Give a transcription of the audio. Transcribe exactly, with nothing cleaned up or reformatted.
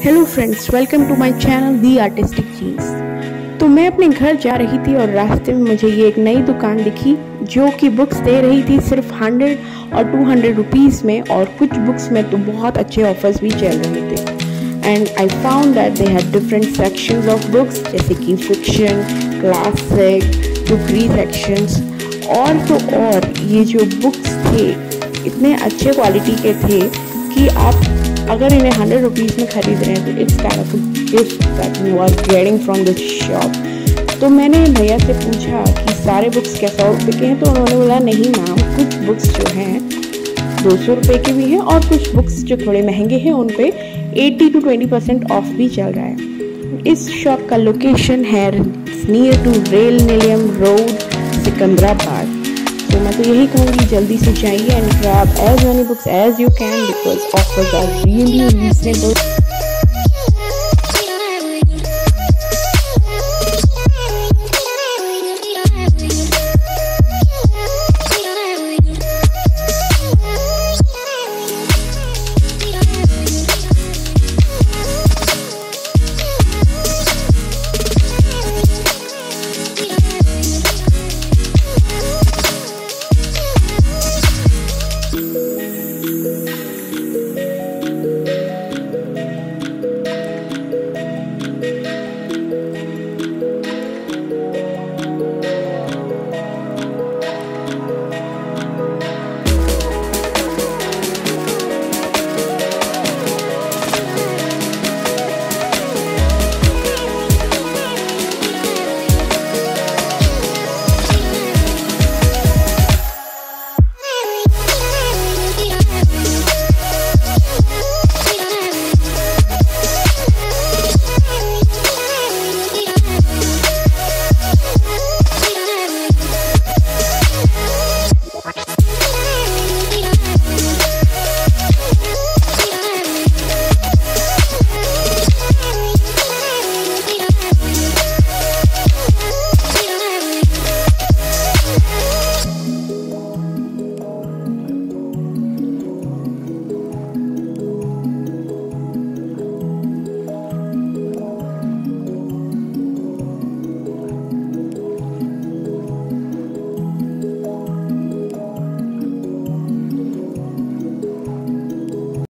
Hello friends, welcome to my channel the artistic genes. तो मैं अपने घर जा रही थी और रास्ते में मुझे ये एक नई दुकान दिखी जो कि बुक्स दे रही थी सिर्फ हंड्रेड और टू हंड्रेड रुपीज़ में, और कुछ बुक्स में तो बहुत अच्छे ऑफर्स भी चल रहे थे। And I found that they had different sections of books, जैसे कि फिक्शन, क्लासिक, टुकरी सेक्शंस। और तो और ये जो बुक्स थे इतने अच्छे क्वालिटी के थे कि आप अगर इन्हें हंड्रेड रुपीज़ में खरीद रहे हैं तो it's kind of a gift that you are getting from this shop. तो मैंने भैया से पूछा कि सारे बुक्स क्या सौ रुपये के हैं, तो उन्होंने बोला नहीं मैम, कुछ बुक्स जो हैं दो सौ रुपये के भी हैं और कुछ बुक्स जो थोड़े महंगे हैं उन पे eighty to twenty percent off भी चल रहा है। इस शॉप का लोकेशन है near to Rail Nilayam road, Secunderabad. तो मैं तो यही कहूँगी जल्दी से जाइए and grab as many books as you can because offers are really reasonable.